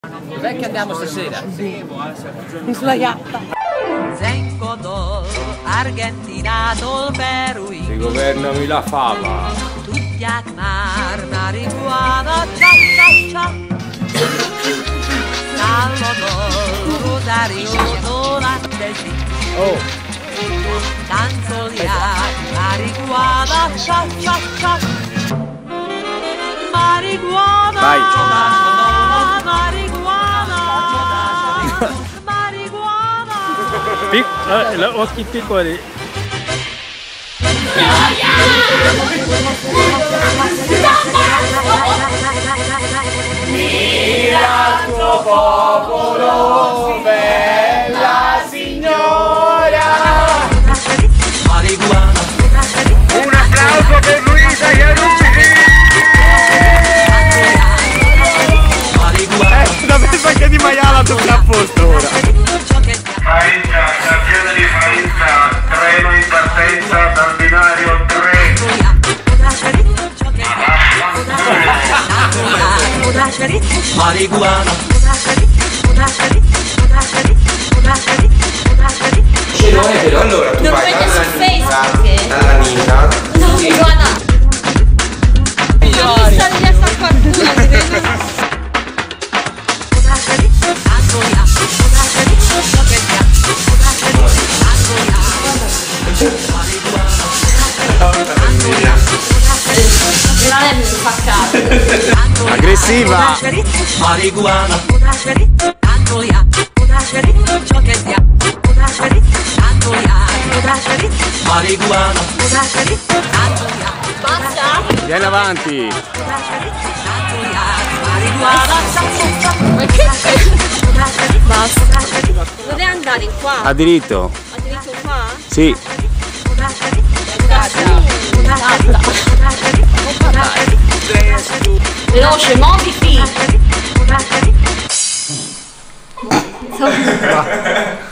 Dov'è che andiamo stasera? Sulla yatta. Zengodol, Argentina, dol Perui. Si governami la fava. Tutti marijuana, cia cia cia. Salvador, Rosario, Dola, Oh. Tanzoliat, marijuana, cia cia cia. Marijuana, Vai. marijuana, marijuana. Occhi piccoli. Mira il tuo popolo, bella signora. Marijuana. Un applauso per Luisa Iannuzzi. Da pensa che di maiala tutto a posto ora. Faenza, stazione di Faenza, treno in partenza dal binario 3. Marijuana. Allora tu vai dalla Nina. No, guarda. Non mi sta di a qualcuno, credo. Aggressiva. Marijuana. Marijuana. Basta? Vieni avanti. Basta. Dove andare? In qua? A diritto. A diritto qua? Sì. Veloce, muoviti!